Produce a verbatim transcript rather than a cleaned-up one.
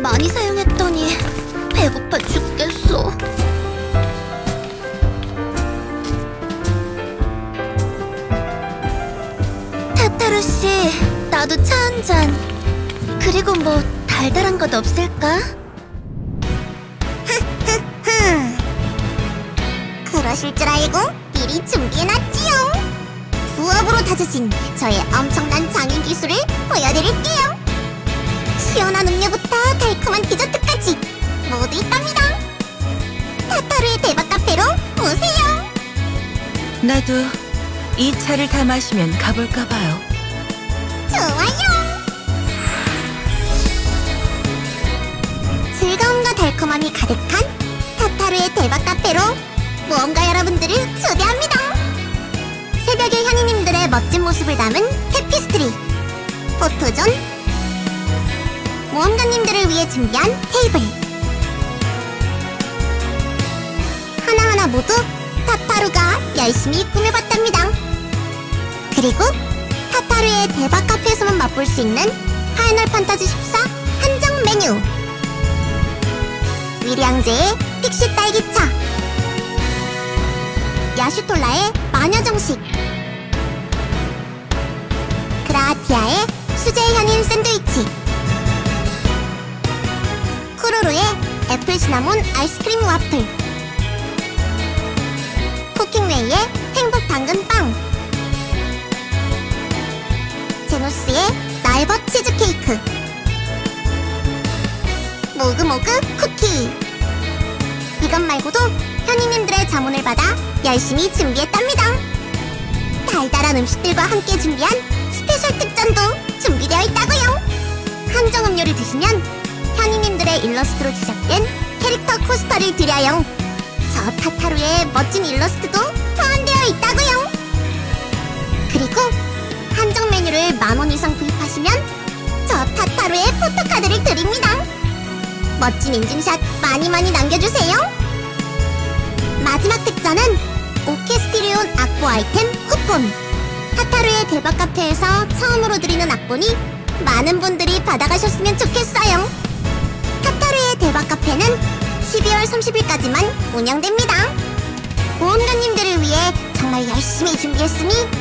많이 사용했더니 배고파 죽겠어. 타타루 씨, 나도 차 한 잔. 그리고 뭐 달달한 것 없을까? 흐흐흐. 그러실 줄 알고 미리 준비해놨지요. 부업으로 다져진 저의 엄청난 장인 기술을 보여드릴게요. 시원한 음료부터 달콤한 디저트까지 모두 있답니다. 타타루의 대박 카페로 오세요. 나도 이 차를 다 마시면 가볼까 봐요. 좋아요. 즐거움과 달콤함이 가득한 타타루의 대박 카페로 모험가 여러분들을 초대합니다. 새벽의 현이님들의 멋진 모습을 담은 테피스트리, 포토존, 모험가님들을 위해 준비한 테이블, 하나하나 모두 타타루가 열심히 꾸며봤답니다. 그리고 타타루의 대박 카페에서만 맛볼 수 있는 파이널 판타지 십사 한정 메뉴, 위리앙제의 픽시 딸기차, 야슈톨라의 마녀정식, 그라티아의 수제의 현인 샌드위치, 쿠로로의 애플 시나몬 아이스크림 와플, 쿠킹웨이의 행복 당근빵, 제노스의 날벗 치즈케이크, 모그모그 쿠키. 이것 말고도 현이님들의 자문을 받아 열심히 준비했답니다. 달달한 음식들과 함께 준비한 스페셜 특전도 준비되어 있다고요. 한정 음료를 드시면 현이님들의 일러스트로 제작된 캐릭터 코스터를 드려요. 저 타타루의 멋진 일러스트도 포함되어 있다고요. 그리고 한정 메뉴를 만 원 이상 구입하시면 저 타타루의 포토카드를 드립니다. 멋진 인증샷 많이 많이 남겨주세요. 마지막 특전은 오케스티리온 악보 아이템 쿠폰. 타타루의 대박 카페에서 처음으로 드리는 악보니 많은 분들이 받아가셨으면 좋겠어요. 타타루의 대박 카페는 십이월 삼십일까지만 운영됩니다. 모험가님들을 위해 정말 열심히 준비했으니